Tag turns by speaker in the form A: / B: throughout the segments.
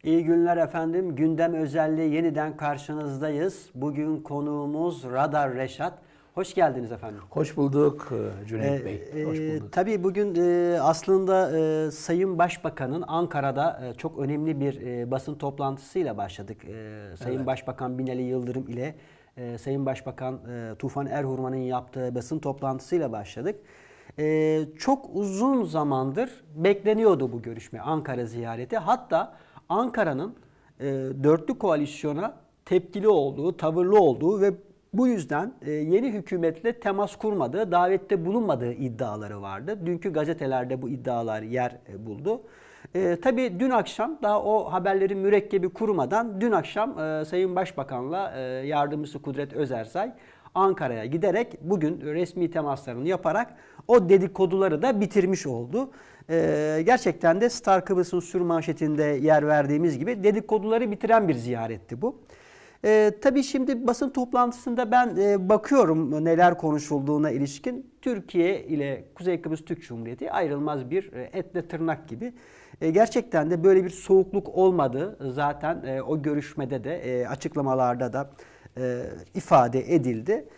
A: İyi günler efendim. Gündem özelliği yeniden karşınızdayız. Bugün konuğumuz Radar Reşat. Hoş geldiniz efendim.
B: Hoş bulduk Cüneyt Bey. Hoş bulduk.
A: Tabii bugün aslında Sayın Başbakan'ın Ankara'da çok önemli bir basın toplantısıyla başladık. Sayın Başbakan Binali Yıldırım ile Sayın Başbakan Tufan Erhurman'ın yaptığı basın toplantısıyla başladık. Çok uzun zamandır bekleniyordu bu görüşme, Ankara ziyareti. Hatta Ankara'nın dörtlü koalisyona tepkili olduğu, tavırlı olduğu ve bu yüzden yeni hükümetle temas kurmadığı, davette bulunmadığı iddiaları vardı. Dünkü gazetelerde bu iddialar yer buldu. Tabii dün akşam daha o haberlerin mürekkebi kurumadan dün akşam Sayın Başbakan'la yardımcısı Kudret Özersay Ankara'ya giderek bugün resmi temaslarını yaparak o dedikoduları da bitirmiş oldu. Gerçekten de Star Kıbrıs'ın sürmanşetinde yer verdiğimiz gibi dedikoduları bitiren bir ziyaretti bu. Tabii şimdi basın toplantısında ben bakıyorum neler konuşulduğuna ilişkin. Türkiye ile Kuzey Kıbrıs Türk Cumhuriyeti ayrılmaz bir etle tırnak gibi. Gerçekten de böyle bir soğukluk olmadı. Zaten o görüşmede de açıklamalarda da ifade edildi.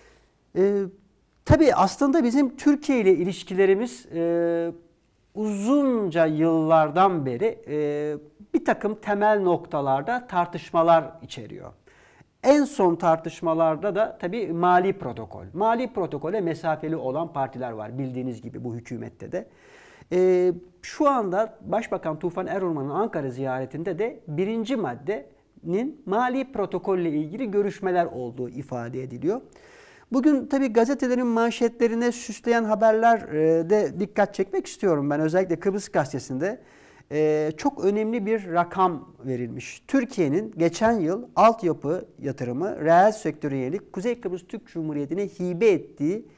A: Tabii aslında bizim Türkiye ile ilişkilerimiz uzunca yıllardan beri bir takım temel noktalarda tartışmalar içeriyor. En son tartışmalarda da tabii mali protokol. Mali protokole mesafeli olan partiler var bildiğiniz gibi bu hükümette de. Şu anda Başbakan Tufan Erhurman'ın Ankara ziyaretinde de birinci maddenin mali protokolle ilgili görüşmeler olduğu ifade ediliyor. Bugün tabii gazetelerin manşetlerine süsleyen haberlerde dikkat çekmek istiyorum ben. Özellikle Kıbrıs Gazetesi'nde çok önemli bir rakam verilmiş. Türkiye'nin geçen yıl altyapı yatırımı reel sektöre yönelik Kuzey Kıbrıs Türk Cumhuriyeti'ne hibe ettiği,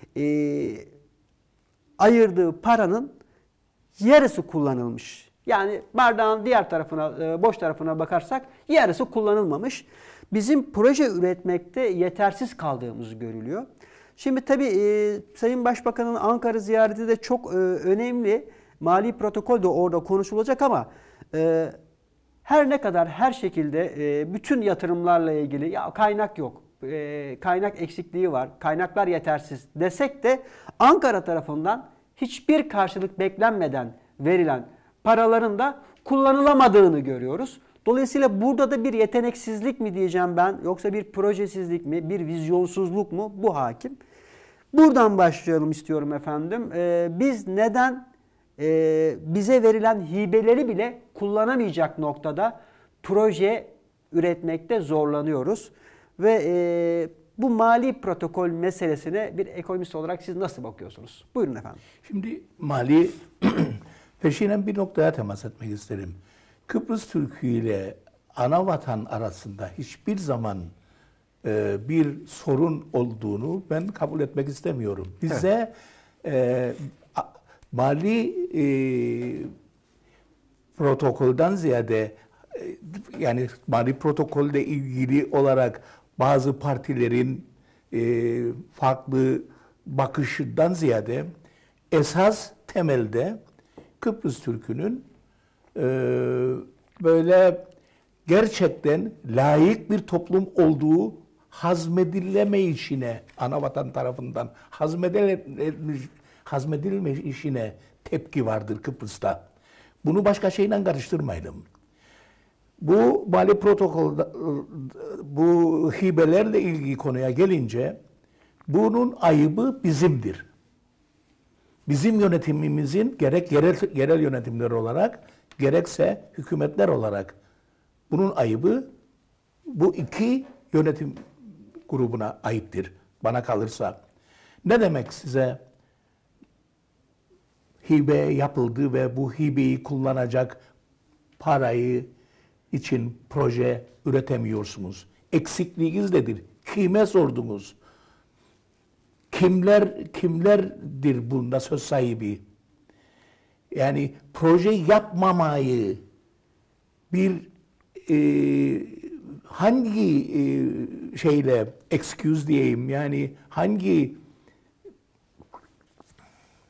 A: ayırdığı paranın yarısı kullanılmış. Yani bardağın diğer tarafına, boş tarafına bakarsak yarısı kullanılmamış. Bizim proje üretmekte yetersiz kaldığımız görülüyor. Şimdi tabii Sayın Başbakan'ın Ankara ziyareti de çok önemli. Mali protokol de orada konuşulacak ama her ne kadar her şekilde bütün yatırımlarla ilgili ya kaynak yok, kaynak eksikliği var, kaynaklar yetersiz desek de Ankara tarafından hiçbir karşılık beklenmeden verilen paraların da kullanılamadığını görüyoruz. Dolayısıyla burada da bir yeteneksizlik mi diyeceğim ben, yoksa bir projesizlik mi, bir vizyonsuzluk mu bu hakim. Buradan başlayalım istiyorum efendim. Biz neden bize verilen hibeleri bile kullanamayacak noktada proje üretmekte zorlanıyoruz? Ve bu mali protokol meselesine bir ekonomist olarak siz nasıl bakıyorsunuz? Buyurun efendim.
B: Şimdi mali peşinen bir noktaya temas etmek isterim. Kıbrıs Türk'ü ile Anavatan arasında hiçbir zaman bir sorun olduğunu ben kabul etmek istemiyorum. Bize mali protokolden ziyade yani mali protokolde ilgili olarak bazı partilerin farklı bakışından ziyade esas temelde Kıbrıs Türk'ünün böyle gerçekten layık bir toplum olduğu hazmedilemeyişine, Anavatan tarafından hazmedilmeyişine tepki vardır Kıbrıs'ta. Bunu başka şeyle karıştırmayalım. Bu mali protokolda, bu hibelerle ilgili konuya gelince bunun ayıbı bizimdir. Bizim yönetimimizin gerek yerel yönetimler olarak gerekse hükümetler olarak bunun ayıbı bu iki yönetim grubuna aittir bana kalırsa. Ne demek size hibe yapıldı ve bu hibeyi kullanacak parayı için proje üretemiyorsunuz? Eksikliğiniz nedir? Kime sordunuz? Kimlerdir bunda söz sahibi? Yani proje yapmamayı bir hangi şeyle excuse diyeyim, yani hangi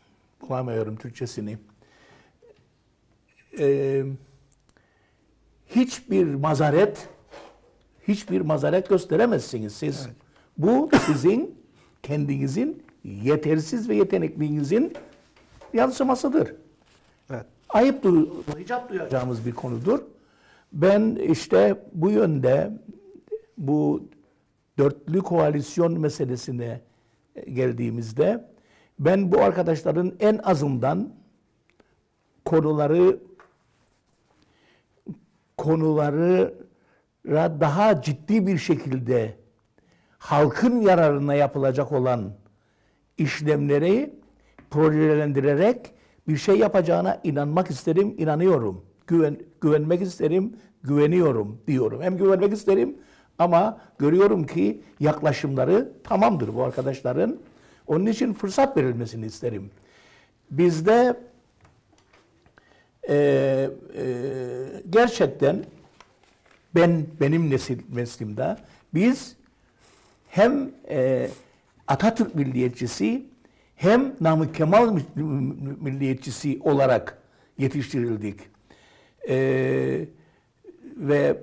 B: bulamıyorum Türkçesini, hiçbir mazaret gösteremezsiniz siz. Evet. Bu sizin kendinizin yetersiz ve yetenekliğinizin yansımasıdır. Evet. Hicap duyacağımız bir konudur. Ben işte bu yönde bu dörtlü koalisyon meselesine geldiğimizde ben bu arkadaşların en azından konuları daha ciddi bir şekilde halkın yararına yapılacak olan işlemleri projelendirerek bir şey yapacağına inanmak isterim, inanıyorum. Güvenmek isterim, güveniyorum diyorum. Hem güvenmek isterim ama görüyorum ki yaklaşımları tamamdır bu arkadaşların. Onun için fırsat verilmesini isterim. Bizde gerçekten benim neslimde biz hem Atatürk milliyetçisi hem Namık Kemal milliyetçisi olarak yetiştirildik. Ve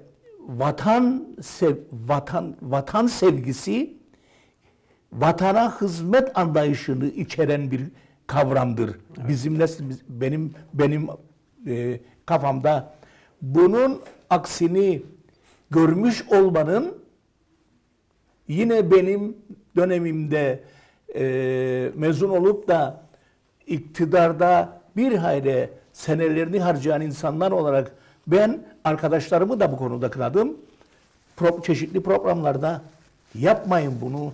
B: vatan sevgisi, vatana hizmet anlayışını içeren bir kavramdır. Evet. Bizim benim kafamda bunun aksini görmüş olmanın yine benim dönemimde mezun olup da iktidarda bir hayli senelerini harcayan insanlar olarak ben arkadaşlarımı da bu konuda kınadım. Çeşitli programlarda yapmayın bunu.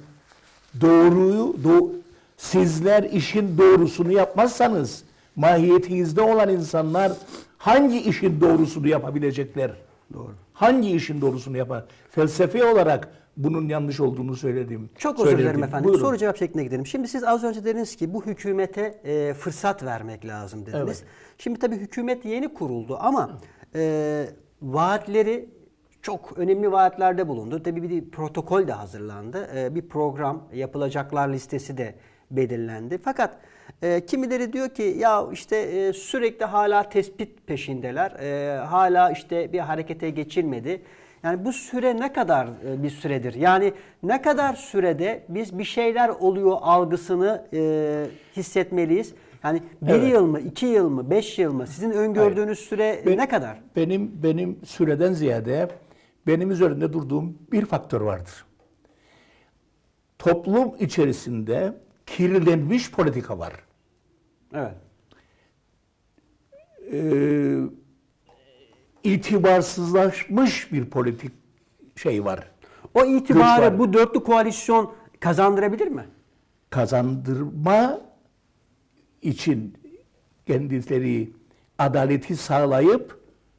B: Sizler işin doğrusunu yapmazsanız mahiyetinizde olan insanlar hangi işin doğrusunu yapabilecekler? Doğru. Hangi işin doğrusunu yapar? Felsefi olarak bunun yanlış olduğunu söyledim.
A: Çok özür dilerim efendim. Buyurun. Soru cevap şekline gidelim. Şimdi siz az önce dediniz ki bu hükümete fırsat vermek lazım dediniz. Evet. Şimdi tabii hükümet yeni kuruldu ama vaatleri çok önemli vaatlerde bulundu. Tabii bir protokol de hazırlandı. Bir program, yapılacaklar listesi de belirlendi. Fakat kimileri diyor ki ya işte sürekli hala tespit peşindeler. Hala işte bir harekete geçilmedi. Yani bu süre ne kadar bir süredir? Yani ne kadar sürede biz bir şeyler oluyor algısını hissetmeliyiz? Yani bir yıl mı, 2 yıl mı, 5 yıl mı? Sizin öngördüğünüz süre ne kadar?
B: Benim süreden ziyade benim üzerinde durduğum bir faktör vardır. Toplum içerisinde kirlenmiş politika var.
A: Evet.
B: İtibarsızlaşmış bir politik şey var.
A: O itibarı bu dörtlü koalisyon kazandırabilir mi?
B: Kazandırma için kendileri adaleti sağlayıp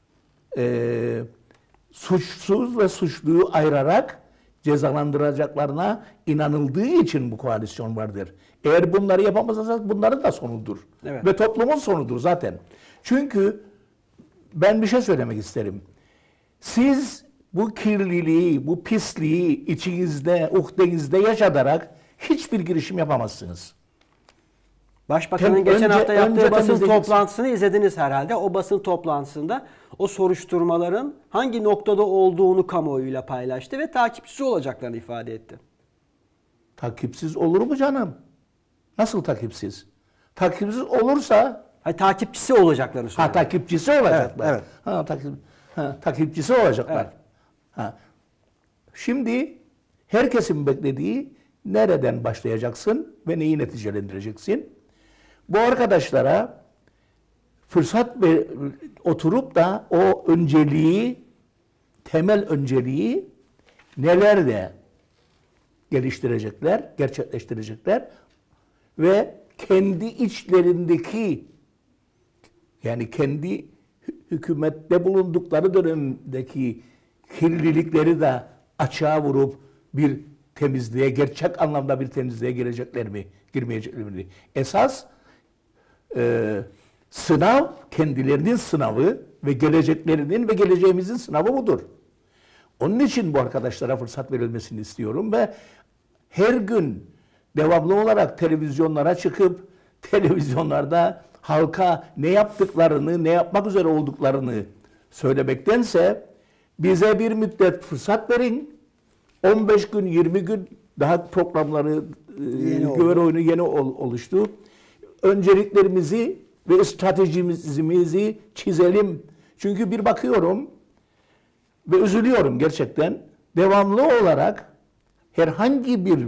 B: suçsuz ve suçluyu ayırarak cezalandıracaklarına inanıldığı için bu koalisyon vardır. Eğer bunları yapamazsa bunların da sonudur. Evet. Ve toplumun sonudur zaten. Çünkü ben bir şey söylemek isterim. Siz bu kirliliği, bu pisliği içinizde, uhdenizde yaşatarak hiçbir girişim yapamazsınız.
A: Başbakanın geçen hafta yaptığı basın toplantısını izlediniz herhalde. O basın toplantısında o soruşturmaların hangi noktada olduğunu kamuoyuyla paylaştı ve takipçisi olacaklarını ifade etti.
B: Takipsiz olur mu canım? Nasıl takipsiz? Takipsiz olursa...
A: takipçisi olacaklarını söylüyor.
B: Takipçisi olacaklar.
A: Evet.
B: Takipçisi olacaklar. Evet. Şimdi herkesin beklediği nereden başlayacaksın ve neyi neticelendireceksin? Bu arkadaşlara fırsat oturup da o temel önceliği nelerde geliştirecekler, gerçekleştirecekler ve kendi içlerindeki yani kendi hükümette bulundukları dönemdeki kirlilikleri de açığa vurup bir temizliğe, gerçek anlamda bir temizliğe girecekler mi, girmeyecekler mi? Esas sınav kendilerinin sınavı ve geleceklerinin ve geleceğimizin sınavı budur. Onun için bu arkadaşlara fırsat verilmesini istiyorum ve her gün devamlı olarak televizyonlara çıkıp televizyonlarda halka ne yaptıklarını, ne yapmak üzere olduklarını söylemektense bize bir müddet fırsat verin. 15 gün, 20 gün daha programları güven oyunu yeni oluştu. Önceliklerimizi ve stratejimizi çizelim. Çünkü bir bakıyorum ve üzülüyorum gerçekten. Devamlı olarak herhangi bir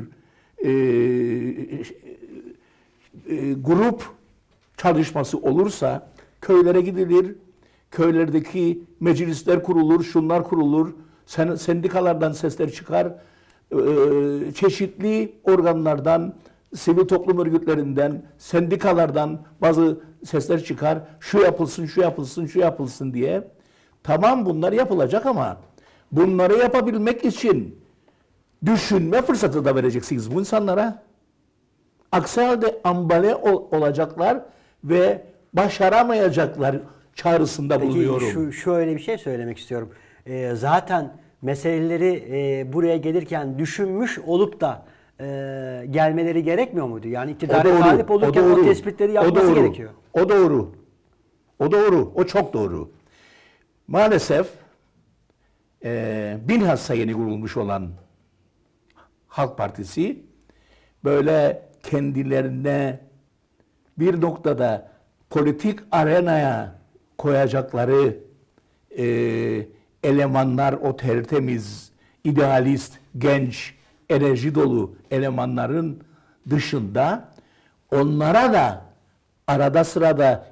B: grup çalışması olursa köylere gidilir, köylerdeki meclisler kurulur, şunlar kurulur, sendikalardan sesler çıkar, çeşitli organlardan, sivil toplum örgütlerinden, sendikalardan bazı sesler çıkar, şu yapılsın, şu yapılsın, şu yapılsın diye. Tamam, bunlar yapılacak ama bunları yapabilmek için düşünme fırsatı da vereceksiniz bu insanlara. Aksi halde ambale olacaklar ve başaramayacaklar çağrısında bulunuyorum.
A: Peki şöyle bir şey söylemek istiyorum. Zaten meseleleri buraya gelirken düşünmüş olup da gelmeleri gerekmiyor muydu? Yani iktidara talip olurken o tespitleri yapması gerekiyor.
B: O doğru. O doğru. O çok doğru. Maalesef bilhassa yeni kurulmuş olan Halk Partisi böyle kendilerine bir noktada politik arenaya koyacakları elemanlar, o tertemiz, idealist, genç, enerji dolu elemanların dışında onlara da arada sırada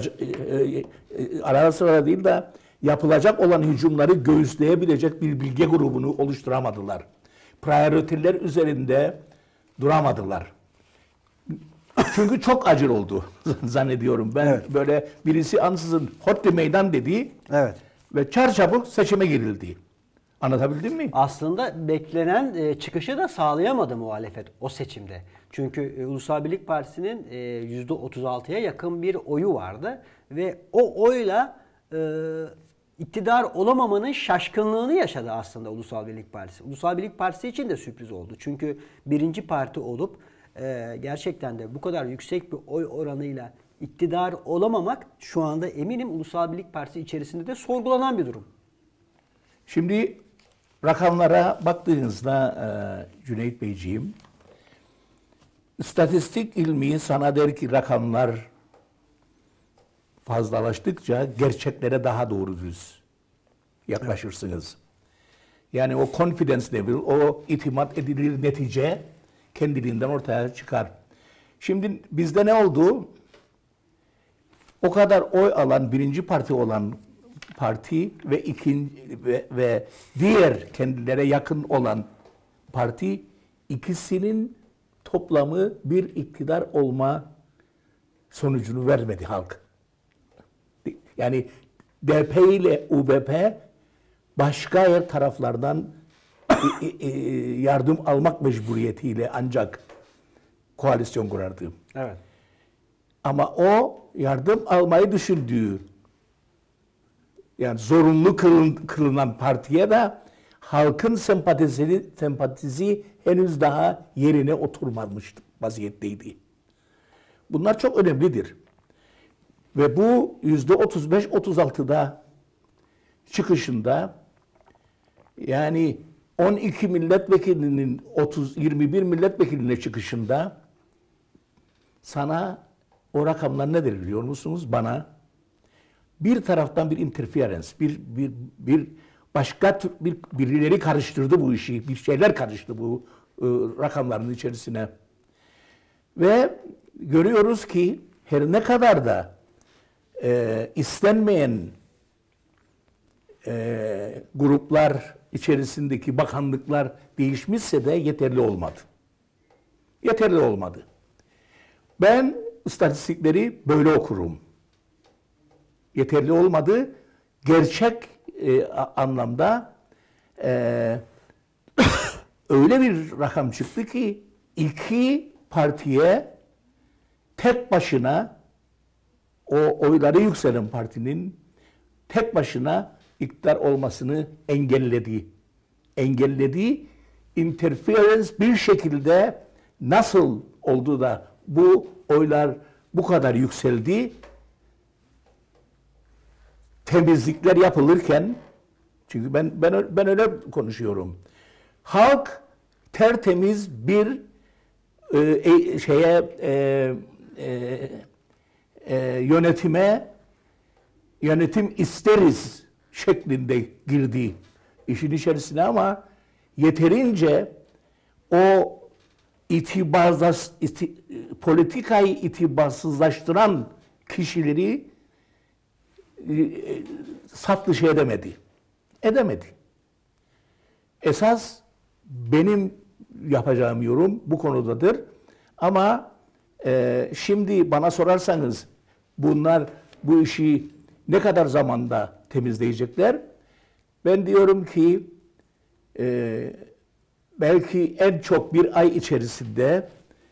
B: değil de yapılacak olan hücumları göğüsleyebilecek bir bilge grubunu oluşturamadılar. Prioriteler üzerinde duramadılar. Çünkü çok acil oldu zannediyorum. Ben böyle birisi ansızın hodri meydan dedi ve çarçabuk seçime girildi. Anlatabildim mi?
A: Aslında beklenen çıkışı da sağlayamadı muhalefet o seçimde. Çünkü Ulusal Birlik Partisi'nin %36'ya yakın bir oyu vardı ve o oyla iktidar olamamanın şaşkınlığını yaşadı aslında Ulusal Birlik Partisi. Ulusal Birlik Partisi için de sürpriz oldu. Çünkü birinci parti olup gerçekten de bu kadar yüksek bir oy oranıyla iktidar olamamak şu anda eminim Ulusal Birlik Partisi içerisinde de sorgulanan bir durum.
B: Şimdi rakamlara baktığınızda Cüneyt Beyciğim, istatistik ilmi sana der ki rakamlar fazlalaştıkça gerçeklere daha doğru düz yaklaşırsınız. Yani o confidence level, o itimat edilir netice kendiliğinden ortaya çıkar. Şimdi bizde ne oldu? O kadar oy alan, birinci parti olan parti ve diğer kendilere yakın olan parti, ikisinin toplamı bir iktidar olma sonucunu vermedi halk. Yani DP ile UBP başka taraflardan yardım almak mecburiyetiyle ancak koalisyon kurardı.
A: Evet.
B: Ama o yardım almayı düşündüğü, yani zorunlu kılınan partiye de halkın sempatisi henüz daha yerine oturmamış vaziyetteydi. Bunlar çok önemlidir. Ve bu %35-36'da çıkışında, yani 12 milletvekilinin 21 milletvekiline çıkışında sana o rakamlar nedir biliyor musunuz? Bana bir taraftan bir interference, bir başka birileri karıştırdı bu işi, bir şeyler karıştı bu rakamların içerisine. Ve görüyoruz ki her ne kadar da istenmeyen gruplar içerisindeki bakanlıklar değişmişse de yeterli olmadı. Yeterli olmadı. Ben istatistikleri böyle okurum. Yeterli olmadı. Gerçek anlamda öyle bir rakam çıktı ki iki partiye tek başına o oyları yükselen partinin tek başına iktidar olmasını engelledi. Engelledi. Interference bir şekilde nasıl oldu da bu oylar bu kadar yükseldi? temizlikler yapılırken, çünkü ben öyle konuşuyorum. Halk tertemiz bir yönetim isteriz şeklinde girdi işin içerisine, ama yeterince o politikayı itibarsızlaştıran kişileri saf dışı edemedi. Esas benim yapacağım yorum bu konudadır. Ama şimdi bana sorarsanız bunlar bu işi ne kadar zamanda temizleyecekler? Ben diyorum ki belki en çok bir ay içerisinde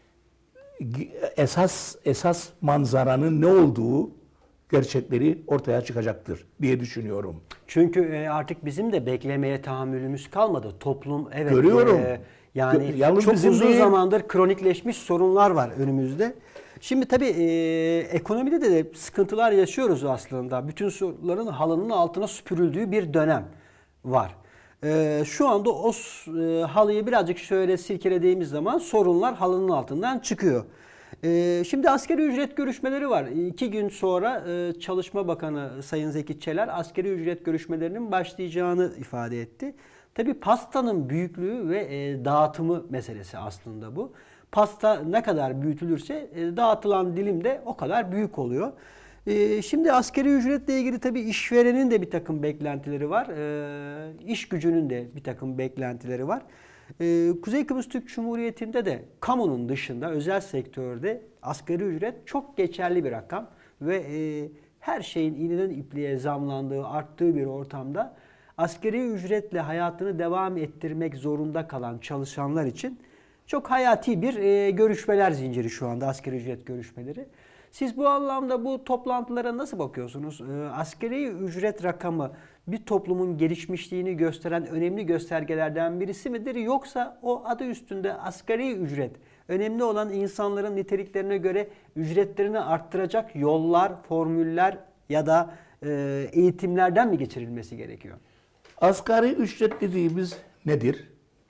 B: esas manzaranın ne olduğu, gerçekleri ortaya çıkacaktır diye düşünüyorum.
A: Çünkü artık bizim de beklemeye tahammülümüz kalmadı. Toplum
B: Görüyorum.
A: Yani
B: Yalnız
A: çok
B: bizim
A: uzun
B: değil,
A: zamandır kronikleşmiş sorunlar var önümüzde. Şimdi tabii ekonomide de sıkıntılar yaşıyoruz aslında. Bütün sorunların halının altına süpürüldüğü bir dönem var. Şu anda o halıyı birazcık şöyle silkelediğimiz zaman sorunlar halının altından çıkıyor. Şimdi asgari ücret görüşmeleri var. 2 gün sonra Çalışma Bakanı Sayın Zeki Çeler asgari ücret görüşmelerinin başlayacağını ifade etti. Tabii pastanın büyüklüğü ve dağıtımı meselesi aslında bu. Pasta ne kadar büyütülürse dağıtılan dilim de o kadar büyük oluyor. Şimdi asgari ücretle ilgili tabii işverenin de bir takım beklentileri var. İş gücünün de bir takım beklentileri var. Kuzey Kıbrıs Türk Cumhuriyeti'nde de kamunun dışında özel sektörde asgari ücret çok geçerli bir rakam. Ve her şeyin iğneden ipliğe zamlandığı, arttığı bir ortamda asgari ücretle hayatını devam ettirmek zorunda kalan çalışanlar için çok hayati bir görüşmeler zinciri şu anda asgari ücret görüşmeleri. Siz bu anlamda bu toplantılara nasıl bakıyorsunuz? Asgari ücret rakamı bir toplumun gelişmişliğini gösteren önemli göstergelerden birisi midir? Yoksa o adı üstünde asgari ücret önemli olan insanların niteliklerine göre ücretlerini arttıracak yollar, formüller ya da eğitimlerden mi geçirilmesi gerekiyor?
B: Asgari ücret dediğimiz nedir?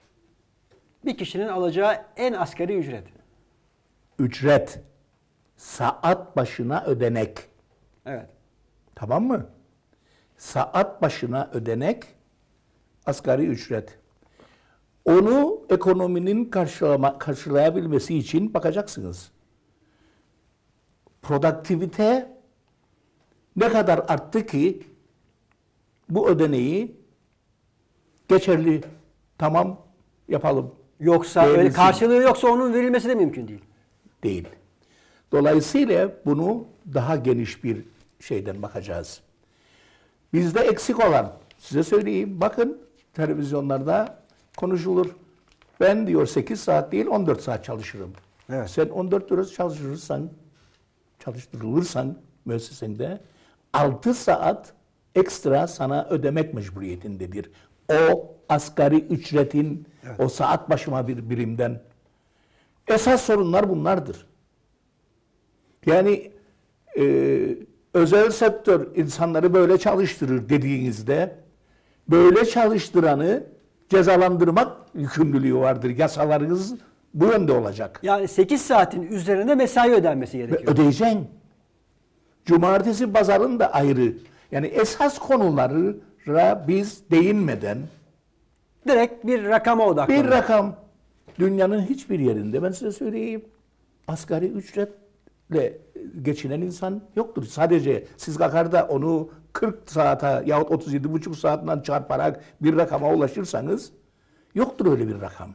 A: Bir kişinin alacağı en asgari ücret.
B: Ücret. Saat başına ödenek.
A: Evet.
B: Tamam mı? Saat başına ödenek asgari ücret. Onu ekonominin karşılayabilmesi için bakacaksınız. Produktivite ne kadar arttı ki bu ödeneği geçerli, tamam yapalım.
A: Yoksa öyle karşılığı yoksa onun verilmesi de mümkün değil.
B: Değil. Dolayısıyla bunu daha geniş bir şeyden bakacağız. Bizde eksik olan, size söyleyeyim, bakın televizyonlarda konuşulur. Ben diyor 8 saat değil 14 saat çalışırım.
A: Evet.
B: Sen 14 lira çalıştırılırsan müessesende 6 saat ekstra sana ödemek mecburiyetindedir. O asgari ücretin, evet, o saat başıma bir birimden. Esas sorunlar bunlardır. Yani özel sektör insanları böyle çalıştırır dediğinizde böyle çalıştıranı cezalandırmak yükümlülüğü vardır. Yasalarınız bu yönde olacak.
A: Yani 8 saatin üzerine mesai ödenmesi gerekiyor.
B: Ödeyeceksin. Cumartesi pazarın da ayrı. Yani esas konulara biz değinmeden
A: direkt bir rakama odaklanıyor.
B: Bir rakam. Dünyanın hiçbir yerinde ben size söyleyeyim asgari ücretle geçinen insan yoktur. Sadece siz Kakar'da onu 40 saate yahut 37,5 saatten çarparak bir rakama ulaşırsanız yoktur öyle bir rakam.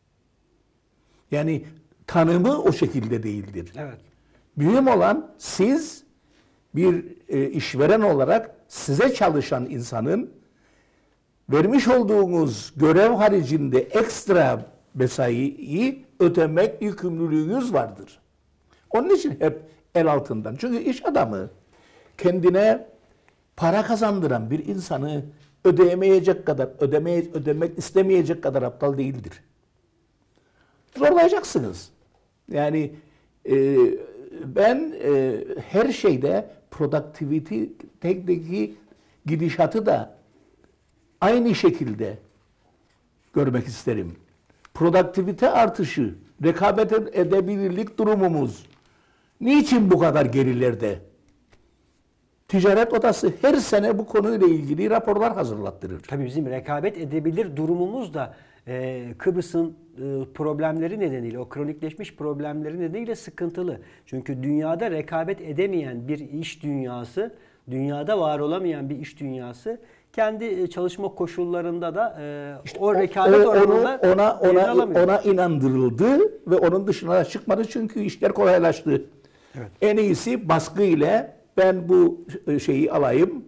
B: Yani tanımı o şekilde değildir.
A: Evet.
B: Mühim olan siz bir işveren olarak size çalışan insanın vermiş olduğunuz görev haricinde ekstra mesaiyi ödemek yükümlülüğünüz vardır. Onun için hep el altından. Çünkü iş adamı kendine para kazandıran bir insanı ödeyemeyecek kadar, ödemek istemeyecek kadar aptal değildir. Zorlayacaksınız. Yani ben her şeyde produktivitedeki gidişatı da aynı şekilde görmek isterim. Produktivite artışı, rekabet edebilirlik durumumuz niçin bu kadar gerilerde? Ticaret Odası her sene bu konuyla ilgili raporlar hazırlattırır.
A: Tabii bizim rekabet edebilir durumumuz da Kıbrıs'ın problemleri nedeniyle, o kronikleşmiş problemleri nedeniyle sıkıntılı. Çünkü dünyada rekabet edemeyen bir iş dünyası, dünyada var olamayan bir iş dünyası kendi çalışma koşullarında da
B: İşte
A: o rekabet oranında
B: ona inandırıldı ve onun dışına çıkmadı çünkü işler kolaylaştı.
A: Evet.
B: En iyisi baskı ile ben bu şeyi alayım,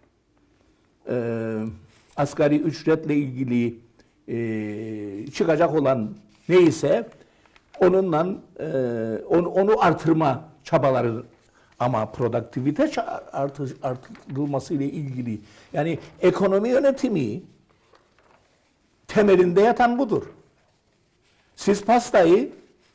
B: asgari ücretle ilgili çıkacak olan neyse onunla onu artırma çabaları, ama produktivite artırılması ile ilgili, yani ekonomi yönetimi temelinde yatan budur. Siz pastayı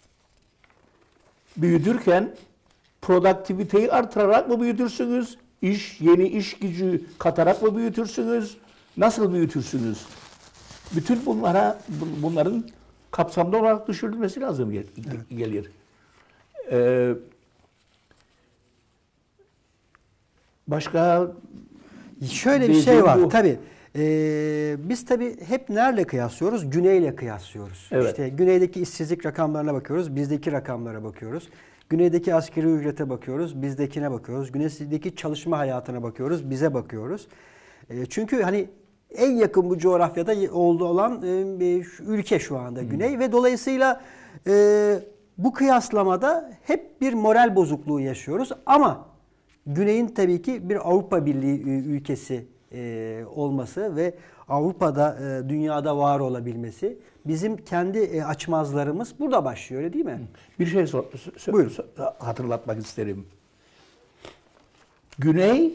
B: büyütürken produktiviteyi artırarak mı büyütürsünüz? Yeni iş gücü katarak mı büyütürsünüz? Nasıl büyütürsünüz? Bütün bunların kapsamlı olarak düşürülmesi lazım gelir. Başka
A: şöyle bir şey var tabii. Biz tabii hep nerede kıyaslıyoruz? Güneyle kıyaslıyoruz.
B: Evet.
A: İşte güneydeki işsizlik rakamlarına bakıyoruz, bizdeki rakamlara bakıyoruz. Güneydeki asgari ücrete bakıyoruz, bizdekine bakıyoruz. Güneydeki çalışma hayatına bakıyoruz, bize bakıyoruz. Çünkü hani en yakın bu coğrafyada olan ülke şu anda Güney ve dolayısıyla bu kıyaslamada hep bir moral bozukluğu yaşıyoruz. Ama Güney'in tabii ki bir Avrupa Birliği ülkesi olması ve Avrupa'da, dünyada var olabilmesi, bizim kendi açmazlarımız burada başlıyor, öyle değil mi?
B: Bir şey hatırlatmak isterim. Güney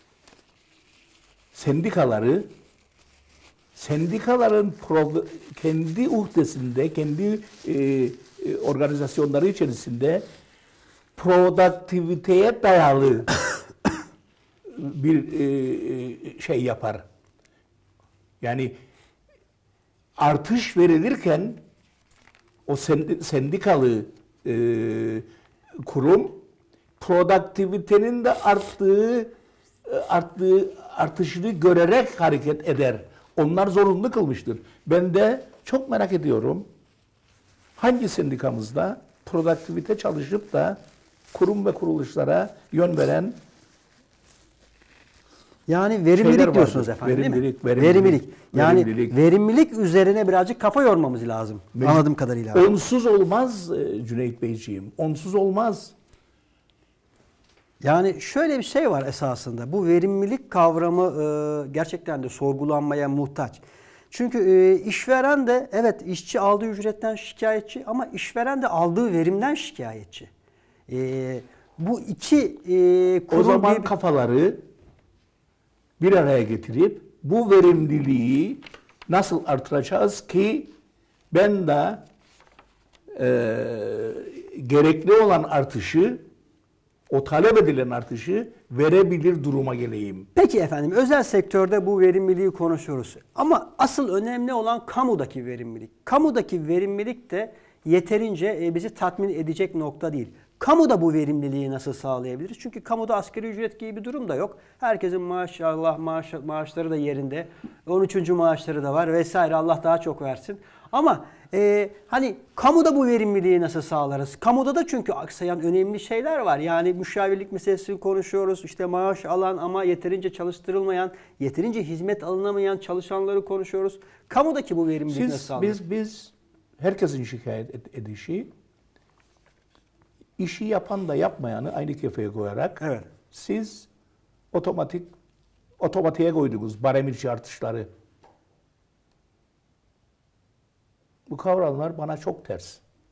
B: sendikaların kendi uhdesinde, kendi organizasyonları içerisinde produktiviteye dayalı bir şey yapar. Yani artış verilirken o sendikalı kurum produktivitenin de artışını görerek hareket eder. Onlar zorunlu kılmıştır. Ben de çok merak ediyorum. Hangi sendikamızda produktivite çalışıp da kurum ve kuruluşlara yön veren,
A: yani verimlilik diyorsunuz efendim, değil mi? Verimlilik. Yani verimlilik üzerine birazcık kafa yormamız lazım. Anladığım kadarıyla.
B: Onsuz olmaz Cüneyt Beyciğim. Onsuz olmaz.
A: Yani şöyle bir şey var esasında. Bu verimlilik kavramı gerçekten de sorgulanmaya muhtaç. Çünkü işveren de evet işçi aldığı ücretten şikayetçi ama işveren de aldığı verimden şikayetçi. Bu iki kurum...
B: O zaman kafaları bir araya getirip bu verimliliği nasıl artıracağız ki ben de gerekli olan artışı, o talep edilen artışı verebilir duruma geleyim.
A: Peki efendim, özel sektörde bu verimliliği konuşuyoruz. Ama asıl önemli olan kamudaki verimlilik. Kamudaki verimlilik de yeterince bizi tatmin edecek nokta değil. Kamuda bu verimliliği nasıl sağlayabiliriz? Çünkü kamuda asgari ücret gibi bir durum da yok. Herkesin maşallah maaşları da yerinde. 13. maaşları da var vesaire. Allah daha çok versin. Ama hani kamuda bu verimliliği nasıl sağlarız? Kamuda da çünkü aksayan önemli şeyler var. Yani müşavirlik meselesini konuşuyoruz. İşte maaş alan ama yeterince çalıştırılmayan, yeterince hizmet alınamayan çalışanları konuşuyoruz. Kamudaki bu verimlilik nasıl sağlarız?
B: Biz herkesin şikayet edişi, işi yapan da yapmayanı aynı kefeye koyarak,
A: evet,
B: siz otomatiğe koydunuz barem içi artışları. Bu kavramlar bana çok ters.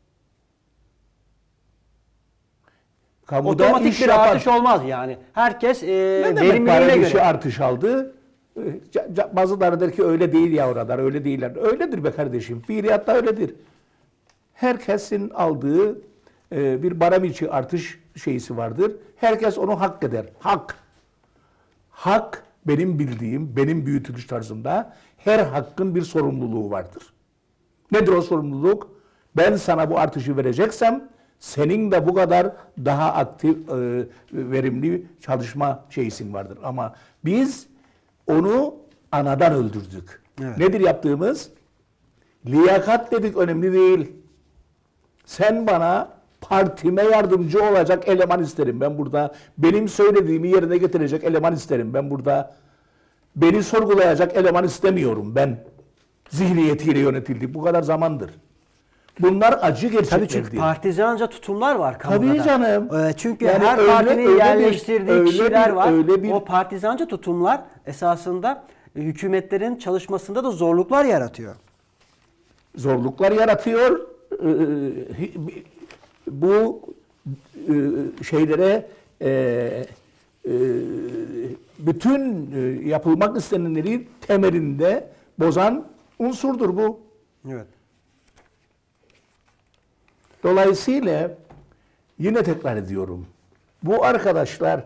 B: Kamuda
A: otomatik bir artış olmaz yani. Herkes verimliliğine göre.
B: Artış aldı. Bazıları der ki öyle değil ya oralar, öyle değiller. Öyledir be kardeşim. Fiiliyatta öyledir. Herkesin aldığı bir barem içi artış şeysi vardır. Herkes onu hak eder. Hak benim bildiğim, benim büyütülüş tarzımda her hakkın bir sorumluluğu vardır. Nedir o sorumluluk? Ben sana bu artışı vereceksem senin de bu kadar daha aktif, verimli çalışma şeysin vardır. Ama biz onu anadan öldürdük.
A: Evet.
B: Nedir yaptığımız? Liyakat dedik, önemli değil. Sen bana partime yardımcı olacak eleman isterim. Ben burada benim söylediğimi yerine getirecek eleman isterim. Ben burada beni sorgulayacak eleman istemiyorum. Ben zihniyetiyle yönetildik. Bu kadar zamandır. Bunlar acı gerçekler
A: Tabii çünkü
B: değil.
A: partizanca tutumlar var kamuda.
B: Tabii canım.
A: Çünkü
B: Yani
A: her
B: öyle-
A: partinin
B: öyle
A: yerleştirdiği
B: bir-
A: kişiler var.
B: öyle bir-
A: O partizanca tutumlar esasında hükümetlerin çalışmasında da zorluklar yaratıyor.
B: Zorluklar yaratıyor. Bu şeylere bütün yapılmak istenenleri temelinde bozan unsurdur bu.
A: Evet.
B: Dolayısıyla yine tekrar ediyorum. Bu arkadaşlar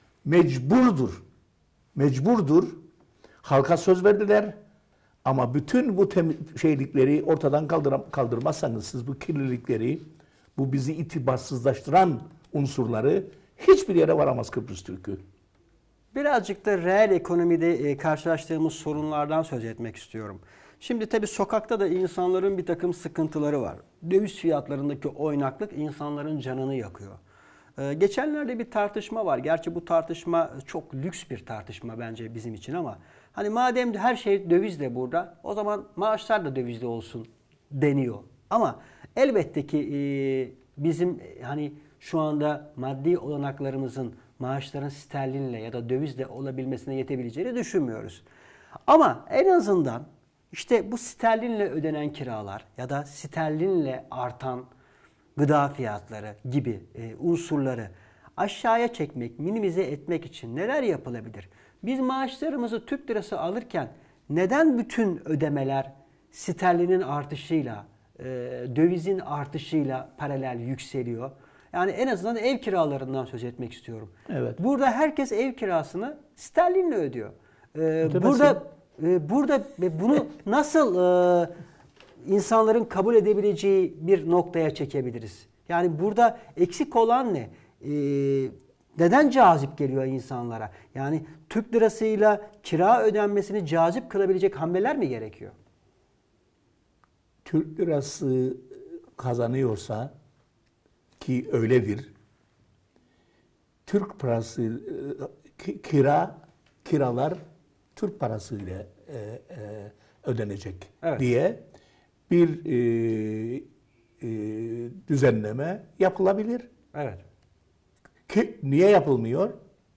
B: mecburdur. Halka söz verdiler. Ama bütün bu şeylikleri ortadan kaldırmazsanız, siz bu kirlilikleri, bu bizi itibarsızlaştıran unsurları hiçbir yere varamaz Kıbrıs Türk'ü.
A: Birazcık da reel ekonomide karşılaştığımız sorunlardan söz etmek istiyorum. Şimdi tabii sokakta da insanların bir takım sıkıntıları var. Döviz fiyatlarındaki oynaklık insanların canını yakıyor. Geçenlerde bir tartışma var. Gerçi bu tartışma çok lüks bir tartışma bence bizim için ama hani madem her şey dövizle burada, o zaman maaşlar da dövizle olsun deniyor. Ama elbette ki bizim hani şu anda maddi olanaklarımızın maaşların sterlinle ya da dövizle olabilmesine yetebileceğini düşünmüyoruz. Ama en azından işte bu sterlinle ödenen kiralar ya da sterlinle artan gıda fiyatları gibi unsurları aşağıya çekmek, minimize etmek için neler yapılabilir? Biz maaşlarımızı Türk lirası alırken neden bütün ödemeler sterlinin artışıyla, dövizin artışıyla paralel yükseliyor? Yani en azından ev kiralarından söz etmek istiyorum.
B: Evet.
A: Burada herkes ev kirasını sterlinle ödüyor.
B: Ödemesin.
A: Burada bunu nasıl insanların kabul edebileceği bir noktaya çekebiliriz? Yani burada eksik olan ne? Neden cazip geliyor insanlara? Yani Türk lirasıyla kira ödenmesini cazip kılabilecek hamleler mi gerekiyor?
B: Türk lirası kazanıyorsa, ki öyledir, Türk parası kiralar Türk parasıyla ödenecek
A: Evet.
B: diye bir düzenleme yapılabilir.
A: Evet.
B: Ki niye yapılmıyor?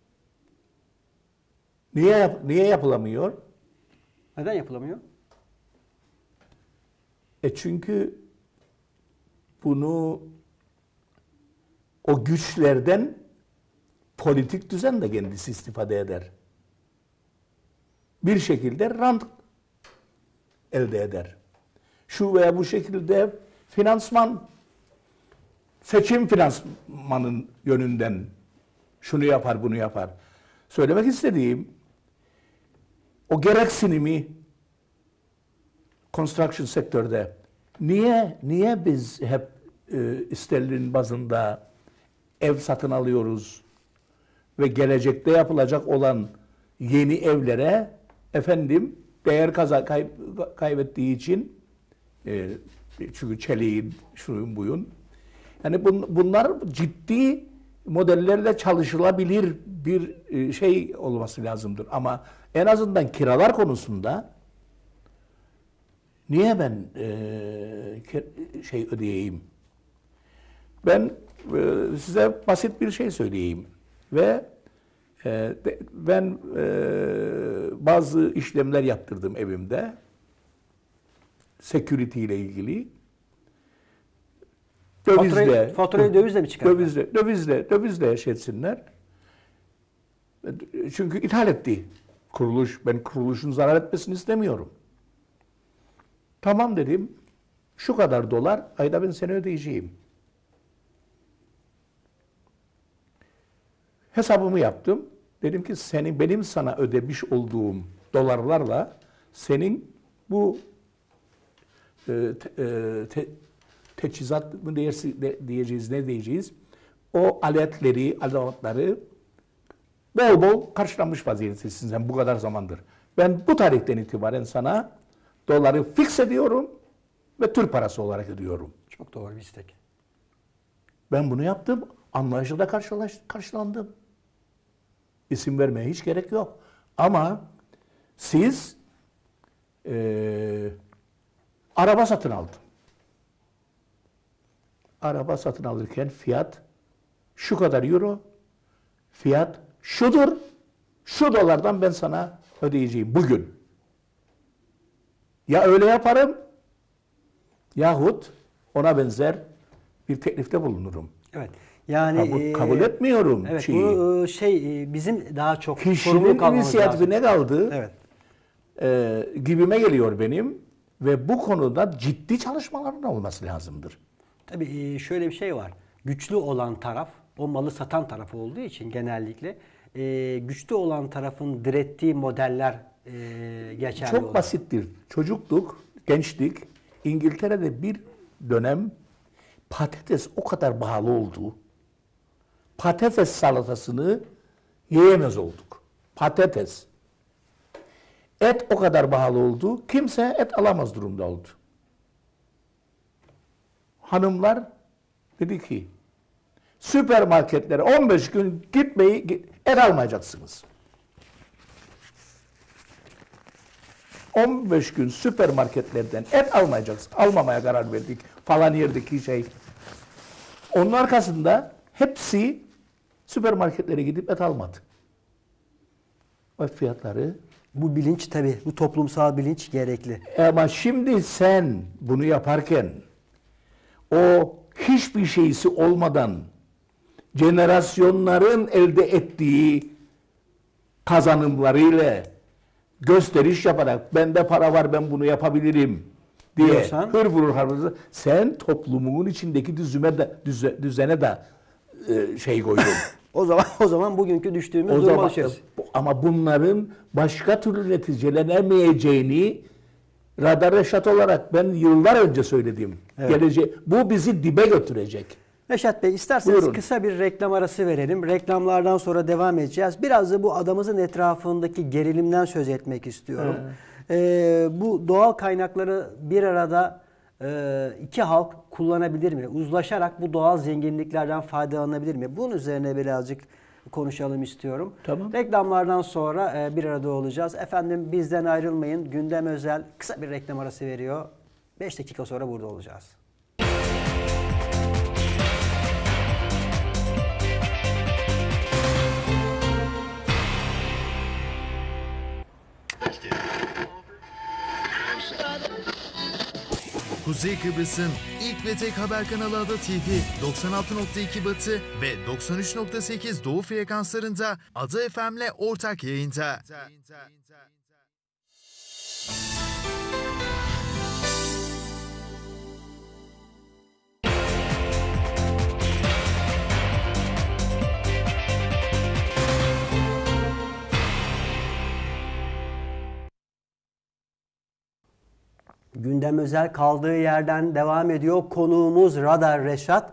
B: Niye yapılamıyor?
A: Neden yapılamıyor?
B: Çünkü bunu o güçlerden politik düzen de kendisi istifade eder. Bir şekilde rant elde eder. Şu veya bu şekilde seçim finansmanın yönünden şunu yapar, bunu yapar. Söylemek istediğim, o gereksinimi construction sektörde niye biz hep sterlin bazında ev satın alıyoruz ve gelecekte yapılacak olan yeni evlere değer kaybettiği için çünkü çeliğin, şunun buyun. Yani bunlar ciddi modellerle çalışılabilir bir şey olması lazımdır. Ama en azından kiralar konusunda niye ben ödeyeyim? Ben size basit bir şey söyleyeyim ve ben bazı işlemler yaptırdım evimde, security ile ilgili.
A: Faturayı dövizle mi çıkarttılar?
B: Dövizle yaşatsınlar. Çünkü ithal etti kuruluş. Ben kuruluşun zarar etmesini istemiyorum. Tamam dedim. Şu kadar dolar ayda ben seni ödeyeceğim. Hesabımı yaptım. Dedim ki benim sana ödemiş olduğum dolarlarla senin bu teçhizat mı diyeceğiz, ne diyeceğiz? O aletleri bol bol karşılanmış vaziyettesin sen bu kadar zamandır. Ben bu tarihten itibaren sana doları fix ediyorum ve Türk parası olarak ödüyorum.
A: Çok doğru bir istek.
B: Ben bunu yaptım. Anlayışla da karşılandım. İsim vermeye hiç gerek yok. Ama siz araba satın aldın. Araba satın alırken fiyat şu kadar euro, fiyat şudur, şu dolardan ben sana ödeyeceğim bugün. Ya öyle yaparım, yahut ona benzer bir teklifte bulunurum.
A: Evet. Yani
B: Kabul etmiyorum
A: evet,
B: şeyi.
A: Bu bizim daha çok
B: Kişinin inisiyatifi ne kaldı?
A: Evet.
B: Gibime geliyor benim ve bu konuda ciddi çalışmaların olması lazımdır.
A: Tabii şöyle bir şey var. Güçlü olan taraf, o malı satan taraf olduğu için genellikle güçlü olan tarafın direttiği modeller geçerli
B: Çok
A: oluyor.
B: basittir. Çocukluk, gençlik, İngiltere'de bir dönem patates o kadar pahalı oldu. Patates salatasını yiyemez olduk. Patates. Et o kadar pahalı oldu. Kimse et alamaz durumda oldu. Hanımlar dedi ki süpermarketlere 15 gün et almayacaksınız. 15 gün süpermarketlerden et almayacaksınız. Almamaya karar verdik. Falan yerdeki şey. Onun arkasında hepsi süpermarketlere gidip et almadı. O fiyatları.
A: Bu bilinç tabii, bu toplumsal bilinç gerekli.
B: Ama şimdi sen bunu yaparken o hiçbir şeysi olmadan jenerasyonların elde ettiği kazanımlarıyla gösteriş yaparak bende para var ben bunu yapabilirim diye
A: diyorsan,
B: hır vurur harfınızı sen toplumun içindeki düzene de şey koydun.
A: o zaman bugünkü düştüğümüz duruma düşeriz.
B: Ama bunların başka türlü neticelenemeyeceğini Radar Reşat olarak ben yıllar önce söyledim. Evet. Bu bizi dibe götürecek.
A: Reşat Bey, isterseniz
B: Buyurun.
A: kısa bir reklam arası verelim. Reklamlardan sonra devam edeceğiz. Biraz da bu adamızın etrafındaki gerilimden söz etmek istiyorum. Bu doğal kaynakları bir arada iki halk kullanabilir mi? Uzlaşarak bu doğal zenginliklerden faydalanabilir mi? Bunun üzerine birazcık konuşalım istiyorum.
B: Tamam.
A: Reklamlardan sonra bir arada olacağız. Efendim bizden ayrılmayın. Gündem Özel kısa bir reklam arası veriyor. 5 dakika sonra burada olacağız.
C: Kuzey Kıbrıs'ın ilk ve tek haber kanalı Ada TV, 96.2 Batı ve 93.8 Doğu frekanslarında Ada FM'le ortak yayında.
A: Gündem Özel kaldığı yerden devam ediyor. Konuğumuz Radar Reşat.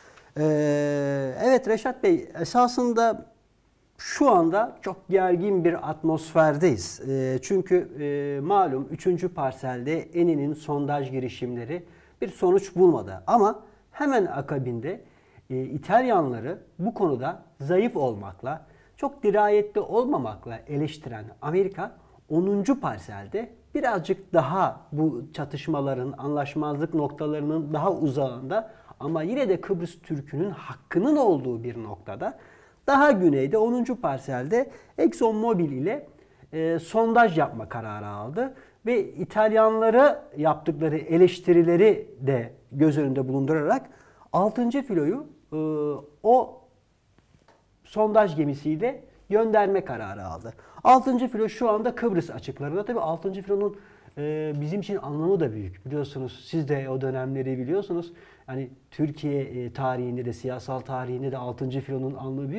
A: Evet Reşat Bey, esasında şu anda çok gergin bir atmosferdeyiz. Çünkü malum 3. parselde Eni'nin sondaj girişimleri bir sonuç bulmadı. Ama hemen akabinde İtalyanları bu konuda zayıf olmakla, çok dirayetli olmamakla eleştiren Amerika 10. parselde birazcık daha bu çatışmaların, anlaşmazlık noktalarının daha uzağında ama yine de Kıbrıs Türk'ünün hakkının olduğu bir noktada daha güneyde 10. parselde ExxonMobil ile sondaj yapma kararı aldı. Ve İtalyanlara yaptıkları eleştirileri de göz önünde bulundurarak 6. filoyu o sondaj gemisiyle gönderme kararı aldı. 6. filo şu anda Kıbrıs açıklarında. Tabii 6. filonun bizim için anlamı da büyük. Biliyorsunuz, siz de o dönemleri biliyorsunuz. Yani Türkiye tarihinde de, siyasal tarihinde de 6. filonun anlamı büyük.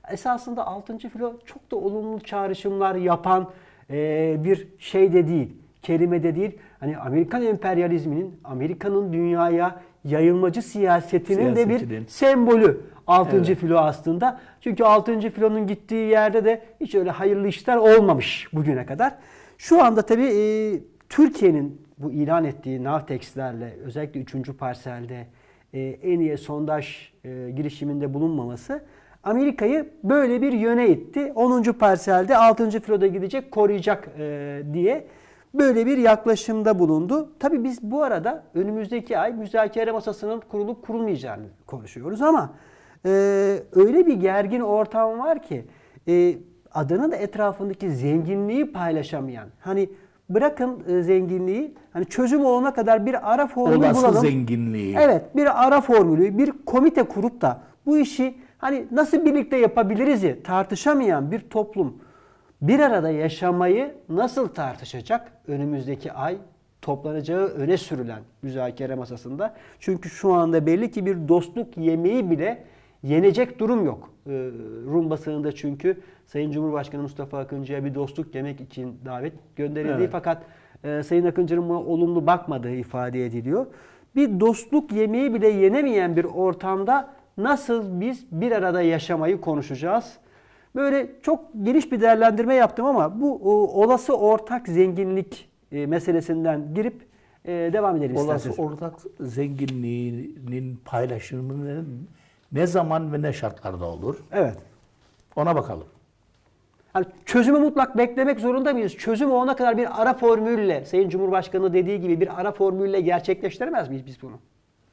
A: Esasında 6. filo çok da olumlu çağrışımlar yapan bir şey de değil, kelime de değil. Hani Amerikan emperyalizminin, Amerika'nın dünyaya yayılmacı siyasetinin de bir sembolü 6. filo aslında. Çünkü 6. filonun gittiği yerde de hiç öyle hayırlı işler olmamış bugüne kadar. Şu anda tabii Türkiye'nin bu ilan ettiği Navtex'lerle özellikle 3. parselde en iyi sondaj girişiminde bulunmaması Amerika'yı böyle bir yöne itti. 10. parselde 6. filoda gidecek, koruyacak diye böyle bir yaklaşımda bulundu. Tabii biz bu arada önümüzdeki ay müzakere masasının kurulup kurulmayacağını konuşuyoruz ama öyle bir gergin ortam var ki adanın da etrafındaki zenginliği paylaşamayan, hani bırakın zenginliği, hani çözüm olana kadar bir ara formülü bulalım.
B: Olası zenginliği.
A: Evet, bir ara formülü, bir komite kurup da bu işi hani nasıl birlikte yapabiliriz'i tartışamayan bir toplum bir arada yaşamayı nasıl tartışacak önümüzdeki ay toplanacağı öne sürülen müzakere masasında? Çünkü şu anda belli ki bir dostluk yemeği bile yenecek durum yok. Rum basınında çünkü Sayın Cumhurbaşkanı Mustafa Akıncı'ya bir dostluk yemek için davet gönderildiği, evet, fakat Sayın Akıncı'nın buna olumlu bakmadığı ifade ediliyor. Bir dostluk yemeği bile yenemeyen bir ortamda nasıl biz bir arada yaşamayı konuşacağız? Böyle çok geniş bir değerlendirme yaptım ama bu olası ortak zenginlik meselesinden girip devam edelim isterseniz.
B: Olası ortak zenginliğinin paylaşımının ne zaman ve ne şartlarda olur?
A: Evet.
B: Ona bakalım.
A: Yani çözümü mutlak beklemek zorunda mıyız? Çözüm olana kadar bir ara formülle, Sayın Cumhurbaşkanı dediği gibi bir ara formülle gerçekleştiremez miyiz biz bunu?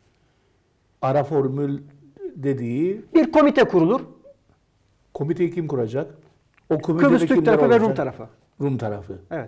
B: Ara formül dediği...
A: Bir komite kurulur.
B: Komiteyi kim kuracak? O
A: Kıbrıs Türk tarafı ve Rum tarafı.
B: Rum tarafı.
A: Evet.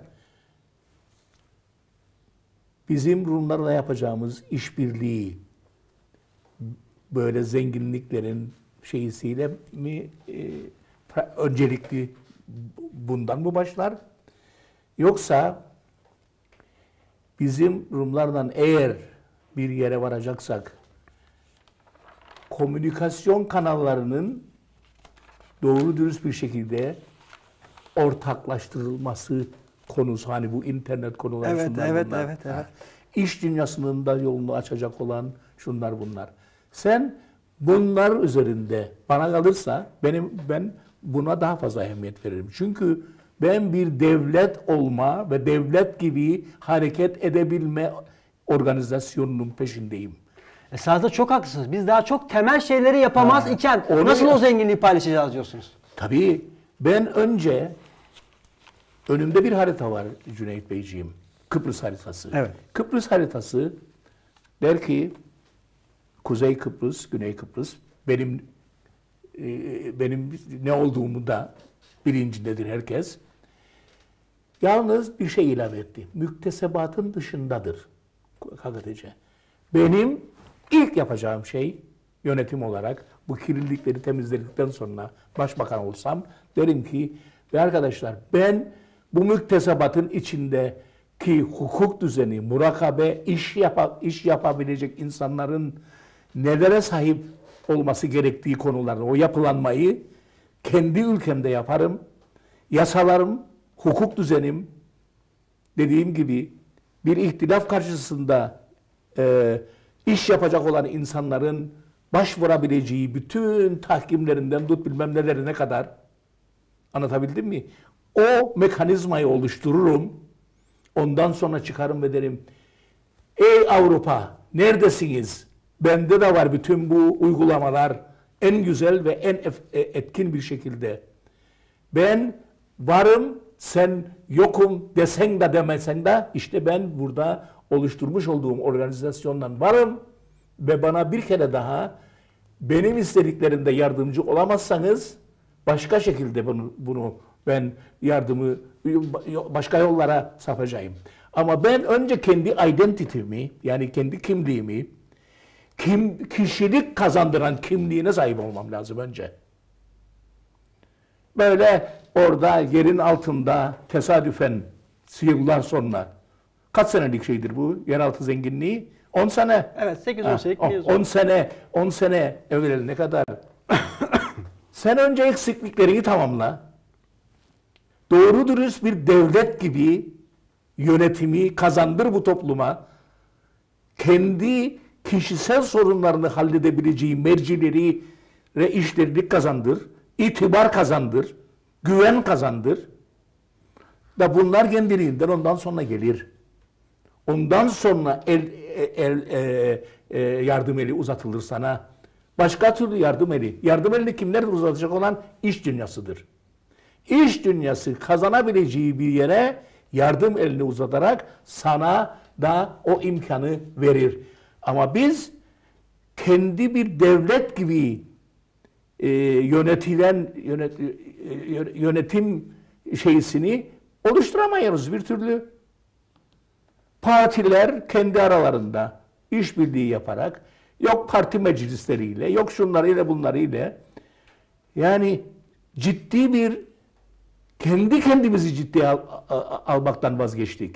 B: Bizim Rumlarla yapacağımız işbirliği böyle zenginliklerin şeysiyle mi öncelikli bundan mı başlar? Yoksa bizim Rumlardan eğer bir yere varacaksak komünikasyon kanallarının doğru dürüst bir şekilde ortaklaştırılması konusu, hani bu internet konuları,
A: evet,
B: şunlar
A: evet,
B: bunlar.
A: Evet, evet.
B: İş dünyasının da yolunu açacak olan şunlar bunlar. Sen bunlar üzerinde bana kalırsa ben buna daha fazla ehemmiyet veririm. Çünkü ben bir devlet olma ve devlet gibi hareket edebilme organizasyonunun peşindeyim.
A: Esasında çok haklısınız. Biz daha çok temel şeyleri yapamaz iken nasıl o zenginliği paylaşacağız diyorsunuz?
B: Tabii ben önümde bir harita var Cüneyt Beyciğim. Kıbrıs haritası.
A: Evet.
B: Kıbrıs haritası der ki Kuzey Kıbrıs, Güney Kıbrıs benim ne olduğumu da bilincindedir herkes. Yalnız bir şey ilave etti. Müktesebatın dışındadır KGTC. Benim ilk yapacağım şey yönetim olarak bu kirlilikleri temizledikten sonra başbakan olsam derim ki ve arkadaşlar ben bu müktesebatın içindeki hukuk düzeni, murakabe, iş yapabilecek insanların nelere sahip olması gerektiği konularda o yapılanmayı kendi ülkemde yaparım. Yasalarım, hukuk düzenim, dediğim gibi bir ihtilaf karşısında iş yapacak olan insanların başvurabileceği bütün tahkimlerinden tut bilmem nelerine kadar, anlatabildim mi? O mekanizmayı oluştururum. Ondan sonra çıkarım ve derim ey Avrupa neredesiniz? Bende de var bütün bu uygulamalar en güzel ve en etkin bir şekilde. Ben varım, sen yokum desen de demesen de işte ben burada oluşturmuş olduğum organizasyondan varım ve bana bir kere daha benim istediklerimde yardımcı olamazsanız başka şekilde bunu ben yardımı başka yollara sapacağım. Ama ben önce kendi identity'mi, yani kendi kimliğimi, kişilik kazandıran kimliğine sahip olmam lazım önce. Böyle orada yerin altında tesadüfen yıllar sonra, kaç senelik şeydir bu yeraltı zenginliği? 10 sene.
A: Evet, 8-10 sene.
B: 10 sene evvel ne kadar Sen önce eksikliklerini tamamla. Doğru dürüst bir devlet gibi yönetimi kazandır bu topluma. Kendi kişisel sorunlarını halledebileceği mercileri ve işlerini kazandır. İtibar kazandır. Güven kazandır. Da bunlar kendiliğinden ondan sonra gelir. Ondan sonra yardım eli uzatılır sana. Başka türlü yardım eli. Yardım elini kimler uzatacak olan iş dünyasıdır. İş dünyası kazanabileceği bir yere yardım elini uzatarak sana da o imkanı verir. Ama biz kendi bir devlet gibi yönetim şeysini oluşturamayız bir türlü. Partiler kendi aralarında işbirliği yaparak, yok parti meclisleriyle, yok şunlarıyla bunlarıyla, yani ciddi bir kendi kendimizi ciddiye almaktan vazgeçtik.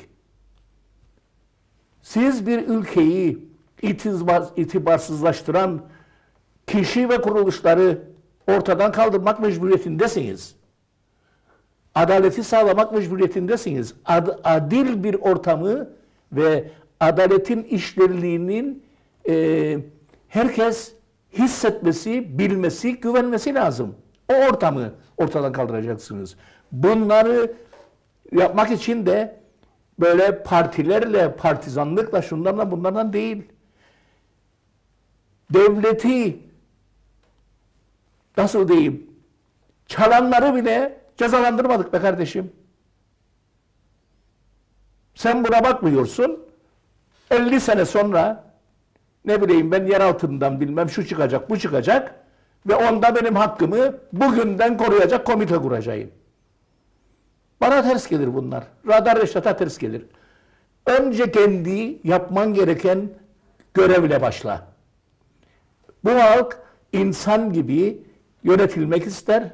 B: Siz bir ülkeyi itibarsızlaştıran kişi ve kuruluşları ortadan kaldırmak mecburiyetindesiniz. Adaleti sağlamak mecburiyetindesiniz. Adil bir ortamı ve adaletin işlerliğinin herkes hissetmesi, bilmesi, güvenmesi lazım. O ortamı ortadan kaldıracaksınız. Bunları yapmak için de böyle partilerle, partizanlıkla, şunlarla bunlardan değil. Devleti, nasıl diyeyim, çalanları bile cezalandırmadık be kardeşim. Sen buna bakmıyorsun. 50 sene sonra ne bileyim ben yer altından bilmem şu çıkacak, bu çıkacak ve onda benim hakkımı bugünden koruyacak komite kuracağım. Bana ters gelir bunlar. Radar Reşat'a ters gelir. Önce kendi yapman gereken görevle başla. Bu halk insan gibi yönetilmek ister.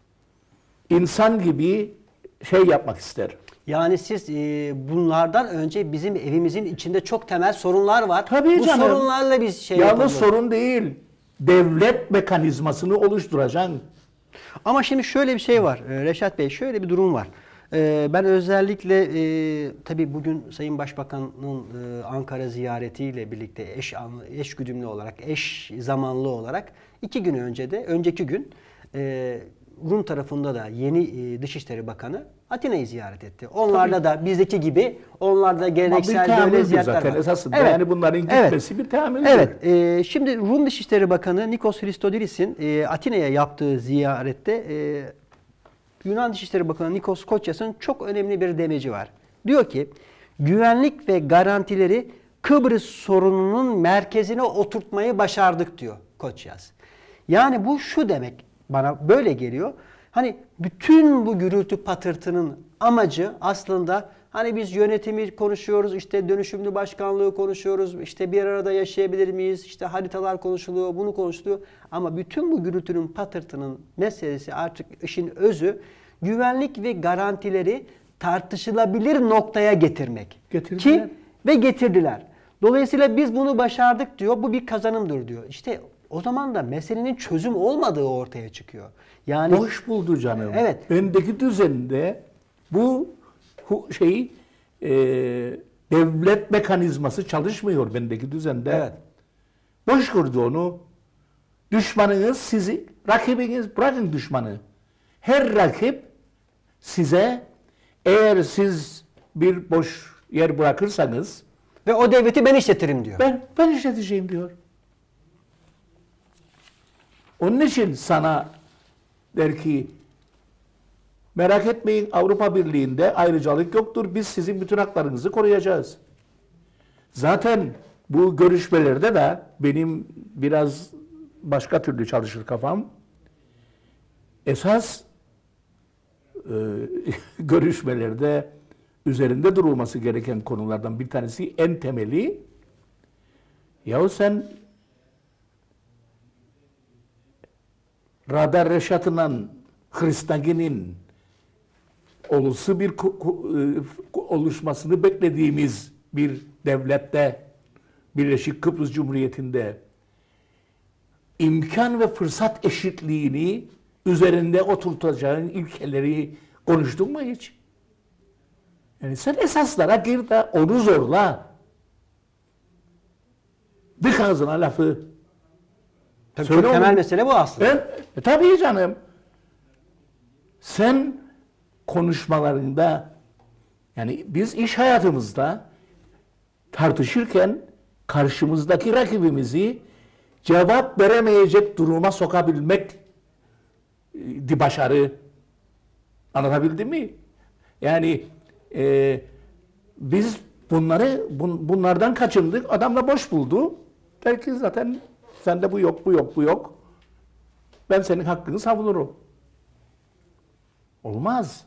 B: İnsan gibi şey yapmak ister.
A: Yani siz bunlardan önce bizim evimizin içinde çok temel sorunlar var.
B: Tabii
A: bu
B: canım.
A: sorunlarla biz şey
B: Yalnız
A: yapalım.
B: sorun değil. Devlet mekanizmasını oluşturacaksın.
A: Ama şimdi şöyle bir şey var Reşat Bey, şöyle bir durum var. Ben özellikle tabii bugün Sayın Başbakan'ın Ankara ziyaretiyle birlikte eş güdümlü olarak, eş zamanlı olarak 2 gün önce de, önceki gün Rum tarafında da yeni Dışişleri Bakanı Atina'yı ziyaret etti. Onlarda da bizdeki gibi onlarda geleneksel böyle ziyaretler
B: zaten
A: var.
B: esasında.
A: Evet.
B: Yani bunların gitmesi bir teamüldür.
A: Evet. Şimdi Rum Dışişleri Bakanı Nikos Christodoulos'in Atina'ya yaptığı ziyarette Yunan Dışişleri Bakanı Nikos Koçyas'ın çok önemli bir demeci var. Diyor ki güvenlik ve garantileri Kıbrıs sorununun merkezine oturtmayı başardık diyor Koçyas. Yani bu şu demek, bana böyle geliyor. Hani bütün bu gürültü patırtının amacı aslında hani biz yönetimi konuşuyoruz, işte dönüşümlü başkanlığı konuşuyoruz, işte bir arada yaşayabilir miyiz, işte haritalar konuşuluyor, bunu konuşuluyor. Ama bütün bu gürültünün patırtının meselesi, artık işin özü güvenlik ve garantileri tartışılabilir noktaya getirmek.
B: Getirdiler.
A: Ve getirdiler. Dolayısıyla biz bunu başardık diyor, bu bir kazanımdır diyor. İşte o zaman da meselenin çözüm olmadığı ortaya çıkıyor. Yani
B: Boş buldu canım.
A: Evet.
B: Öndeki düzende bu devlet mekanizması çalışmıyor bendeki düzende.
A: Evet.
B: Boş kurdu onu. Düşmanınız sizi, rakibiniz, bırakın düşmanı. Her rakip size, eğer siz bir boş yer bırakırsanız
A: ve o devleti ben işletirim diyor.
B: ben işleteceğim diyor. Onun için sana der ki merak etmeyin, Avrupa Birliği'nde ayrıcalık yoktur. Biz sizin bütün haklarınızı koruyacağız. Zaten bu görüşmelerde de benim biraz başka türlü çalışır kafam. Esas görüşmelerde üzerinde durulması gereken konulardan bir tanesi, en temeli, yahu sen Radar Reşat'ın, Hristagi'nin olası bir oluşmasını beklediğimiz bir devlette, Birleşik Kıbrıs Cumhuriyeti'nde imkan ve fırsat eşitliğini üzerinde oturtacağın ilkeleri konuştun mu hiç? Yani sen esaslara gir de onu zorla. Dık ağzına lafı.
A: Tabii
B: Söyle
A: çok temel
B: onu.
A: mesele bu aslında.
B: Tabii canım. Sen konuşmalarında, yani biz iş hayatımızda tartışırken karşımızdaki rakibimizi cevap veremeyecek duruma sokabilmek başarı. Anlatabildim mi? Yani biz bunlardan kaçındık. Adam da boş buldu. Der ki zaten sende bu yok, bu yok, bu yok. Ben senin hakkını savunurum. Olmaz.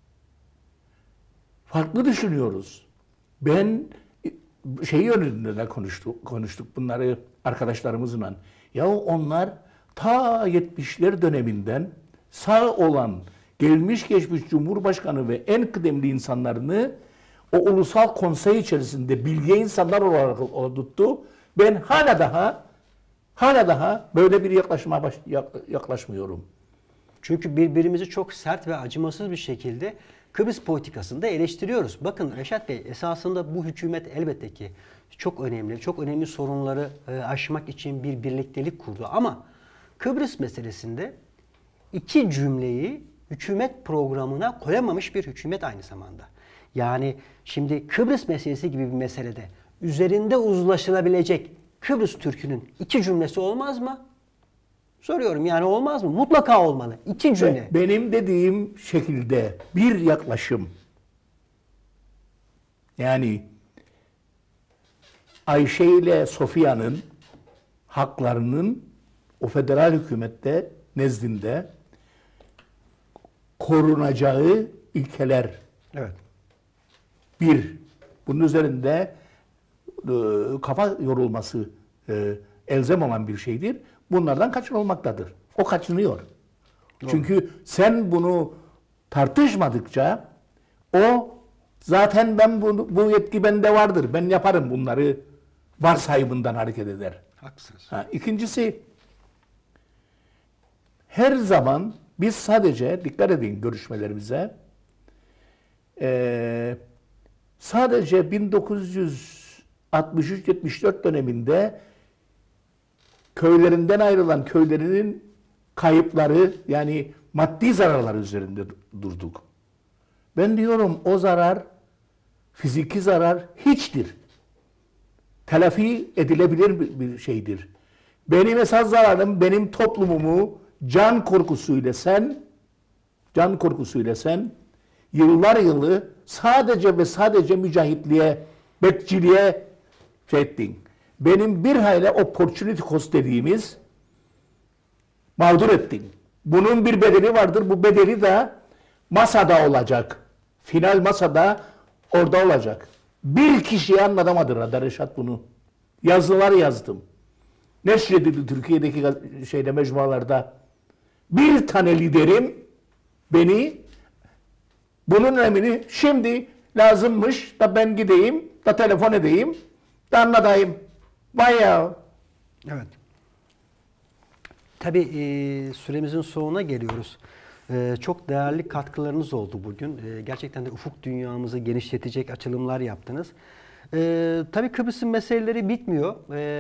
B: Farklı düşünüyoruz. Ben şey yönünde de konuştuk bunları arkadaşlarımızla. Ya onlar ta 70'ler döneminden sağ olan gelmiş geçmiş Cumhurbaşkanı ve en kıdemli insanlarını o ulusal konsey içerisinde bilge insanlar olarak tuttu. Ben hala daha böyle bir yaklaşmıyorum.
A: Çünkü birbirimizi çok sert ve acımasız bir şekilde Kıbrıs politikasında eleştiriyoruz. Bakın Reşat Bey, esasında bu hükümet elbette ki çok önemli sorunları aşmak için bir birliktelik kurdu. Ama Kıbrıs meselesinde iki cümleyi hükümet programına koyamamış bir hükümet aynı zamanda. Yani şimdi Kıbrıs meselesi gibi bir meselede üzerinde uzlaşılabilecek Kıbrıs Türk'ünün iki cümlesi olmaz mı? Soruyorum, yani olmaz mı? Mutlaka olmalı. İki cümle.
B: Benim dediğim şekilde bir yaklaşım. Yani Ayşe ile Sofya'nın haklarının o federal hükümette nezdinde korunacağı ilkeler.
A: Evet.
B: Bir, bunun üzerinde kafa yorulması elzem olan bir şeydir. Bunlardan kaçınılmaktadır. O kaçınıyor. Doğru. Çünkü sen bunu tartışmadıkça o zaten bu yetki bende vardır, ben yaparım bunları varsayımından hareket eder.
A: Haklısınız.
B: İkincisi, her zaman biz sadece, dikkat edin görüşmelerimize, sadece 1963-74 döneminde köylerinden ayrılan köylerinin kayıpları, yani maddi zararlar üzerinde durduk. Ben diyorum o zarar, fiziki zarar hiçtir. Telafi edilebilir bir şeydir. Benim esas zararım, benim toplumumu can korkusuyla sen yıllar yılı sadece ve sadece mücahitliğe, bekçiliğe ettin. Benim bir hayli opportunity cost dediğimiz mağdur ettin. Bunun bir bedeli vardır. Bu bedeli de masada olacak. Final masada orada olacak. Bir kişiye anlatamadı Radar Reşat bunu. Yazılar yazdım. Neşredildi Türkiye'deki mecmualarda. Bir tane liderim beni bunun önemini şimdi lazımmış da ben gideyim da telefon edeyim da anlatayım. Bayağı.
A: Evet. Tabii süremizin sonuna geliyoruz. Çok değerli katkılarınız oldu bugün. Gerçekten de ufuk dünyamızı genişletecek açılımlar yaptınız. Tabii Kıbrıs'ın meseleleri bitmiyor.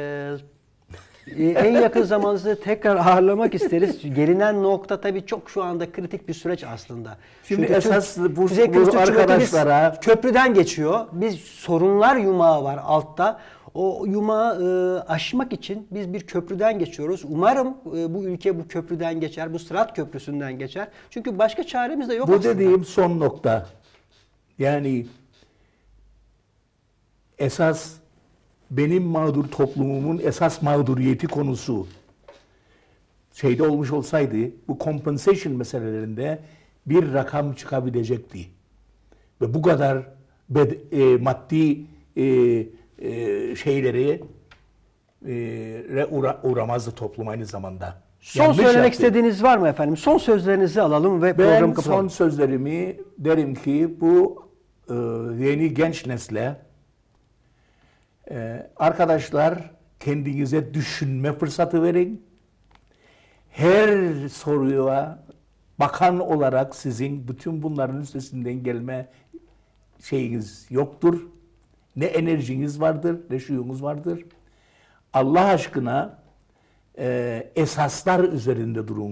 A: En yakın zamanda tekrar ağırlamak isteriz. Gelinen nokta tabii çok şu anda kritik bir süreç aslında.
B: Şimdi
A: çünkü
B: esas bu
A: arkadaşlara köprüden geçiyor. Biz sorunlar yumağı var altta. O yumağı aşmak için biz bir köprüden geçiyoruz. Umarım bu ülke bu köprüden geçer, bu Sırat Köprüsü'nden geçer. Çünkü başka çaremiz de yok
B: bu
A: aslında.
B: Bu dediğim son nokta. Yani esas benim mağdur toplumumun esas mağduriyeti konusu şeyde olmuş olsaydı bu compensation meselelerinde bir rakam çıkabilecekti. Ve bu kadar maddi şeyleri uğramazdı toplum aynı zamada.
A: Son söylemek istediğiniz var mı efendim? Son sözlerinizi alalım ve programı kapatalım.
B: Ben son sözlerimi derim ki bu yeni genç nesle arkadaşlar kendinize düşünme fırsatı verin. Her soruya bakan olarak sizin bütün bunların üstesinden gelme şeyiniz yoktur. Ne enerjiniz vardır, ne şuyunuz vardır. Allah aşkına esaslar üzerinde durun.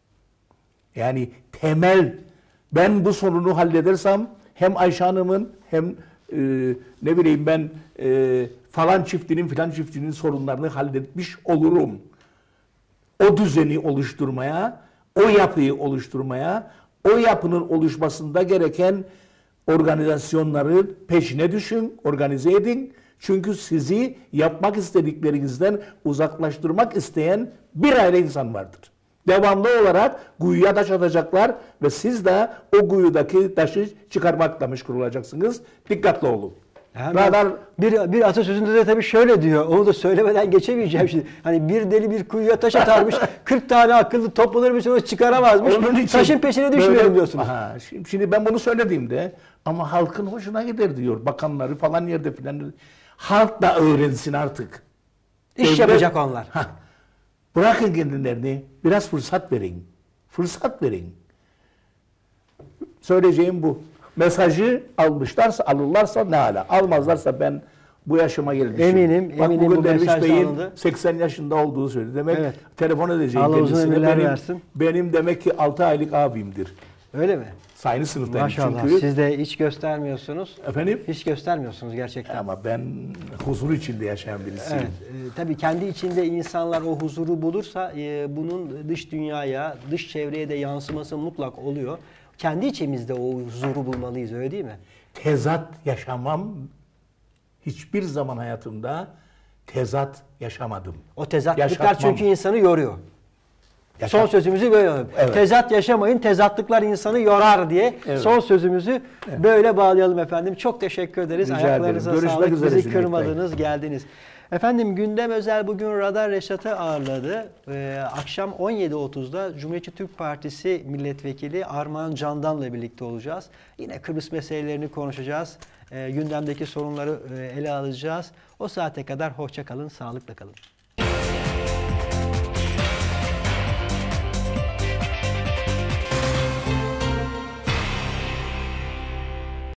B: Yani temel, ben bu sorunu halledersem hem Ayşe Hanım'ın hem ne bileyim ben falan çiftinin filan çiftinin sorunlarını halletmiş olurum. O düzeni oluşturmaya, o yapıyı oluşturmaya, o yapının oluşmasında gereken organizasyonları peşine düşün, organize edin. Çünkü sizi yapmak istediklerinizden uzaklaştırmak isteyen bir aile insan vardır. Devamlı olarak kuyuya taş atacaklar ve siz de o kuyudaki taşı çıkarmakla meşgul olacaksınız. Dikkatli olun.
A: Yani bir atasözünde de tabii şöyle diyor. Onu da söylemeden geçemeyeceğim şimdi. Hani bir deli bir kuyuya taş atarmış. 40 tane akıllı toplanırmış, onu çıkaramazmış. Taşın peşine düşmeyelim diyorsunuz.
B: Aha, şimdi ben bunu söylediğimde ama halkın hoşuna gider diyor. Bakanları falan yerde filan. Halk da öğrensin artık.
A: İş yapacak onlar.
B: Bırakın kendilerini. Biraz fırsat verin. Fırsat verin. Söyleyeceğim bu. Mesajı alırlarsa ne hala. Almazlarsa ben bu yaşıma gelmişim.
A: Eminim
B: bugün
A: bu mesaj
B: Bey'in
A: alındı.
B: 80 yaşında olduğu söyledi. Demek telefon edeceğim
A: Allah uzun
B: kendisine.
A: ömürler versin.
B: Benim demek ki 6 aylık abimdir.
A: Öyle mi?
B: Aynı sınıftayım
A: Maşallah.
B: çünkü.
A: Siz de hiç göstermiyorsunuz.
B: Efendim?
A: Hiç göstermiyorsunuz gerçekten.
B: Ama ben huzur içinde yaşayan birisiyim.
A: Evet, tabii kendi içinde insanlar o huzuru bulursa bunun dış dünyaya, dış çevreye de yansıması mutlak oluyor. Kendi içimizde o huzuru bulmalıyız, öyle değil mi?
B: Tezat yaşamam, hiçbir zaman hayatımda tezat yaşamadım.
A: O tezatlıklar
B: Yaşatmam.
A: çünkü insanı yoruyor. Son sözümüzü böyle alalım.
B: Evet.
A: Tezat yaşamayın, tezatlıklar insanı yorar diye son sözümüzü böyle bağlayalım efendim. Çok teşekkür ederiz.
B: Rica
A: Ayaklarınıza
B: ederim. Görüşmek
A: sağlık.
B: üzere
A: Bizi
B: Cüneyt Bey.
A: kırmadınız, geldiniz. Efendim gündem özel bugün Radar Reşat'ı ağırladı. Akşam 17.30'da Cumhuriyetçi Türk Partisi Milletvekili Armağan Candan'la birlikte olacağız. Yine Kıbrıs meselelerini konuşacağız. Gündemdeki sorunları ele alacağız. O saate kadar hoşça kalın, sağlıkla kalın.